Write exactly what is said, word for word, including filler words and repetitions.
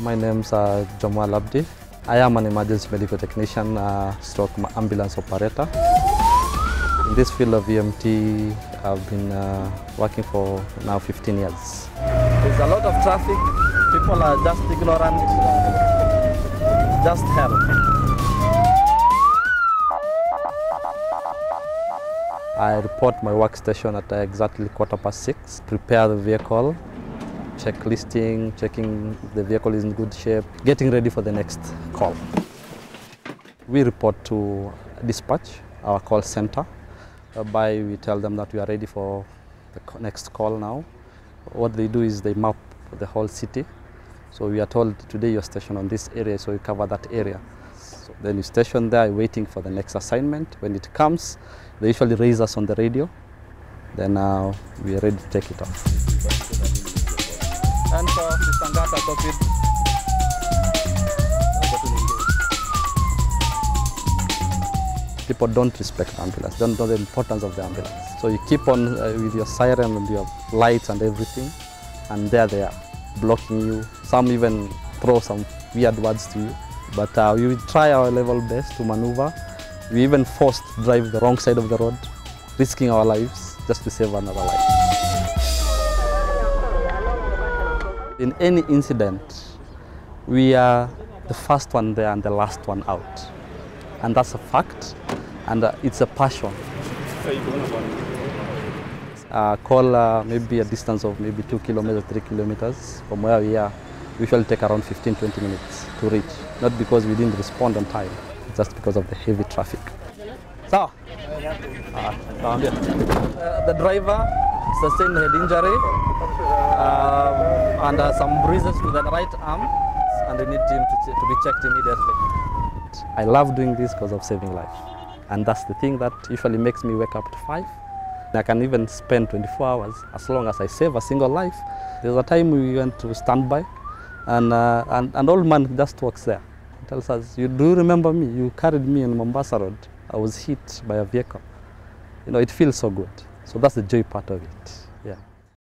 My name's uh, Jamal Abdi. I am an emergency medical technician, uh, stroke ambulance operator. In this field of E M T, I've been uh, working for now fifteen years. There's a lot of traffic. People are just ignorant. Just help. I report my workstation at exactly quarter past six, prepare the vehicle, check listing, checking if the vehicle is in good shape, getting ready for the next call. We report to dispatch, our call center, whereby we tell them that we are ready for the next call now. What they do is they map the whole city. So we are told today you're stationed on this area, so we cover that area. So then you station there waiting for the next assignment. When it comes, they usually raise us on the radio. Then uh, we are ready to take it off. And for the Sangata copied. People don't respect the ambulance, don't know the importance of the ambulance. So you keep on uh, with your siren and your lights and everything, and there they are, blocking you. Some even throw some weird words to you. But uh, we will try our level best to maneuver. We even forced to drive the wrong side of the road, risking our lives just to save another life. In any incident, we are the first one there and the last one out. And that's a fact, and uh, it's a passion. Uh, call uh, maybe a distance of maybe two kilometers, three kilometers from where we are. We usually take around fifteen to twenty minutes to reach. Not because we didn't respond on time, just because of the heavy traffic. So, uh, uh, the driver sustained head injury uh, and uh, some bruises to the right arm, and we need him to, to be checked immediately. I love doing this because of saving life, and that's the thing that usually makes me wake up at five. I can even spend twenty-four hours as long as I save a single life. There's a time we went to standby, and uh, and an old man just walks there. He tells us, "You do remember me? You carried me in Mombasa Road. I was hit by a vehicle." You know, it feels so good. So that's the joy part of it.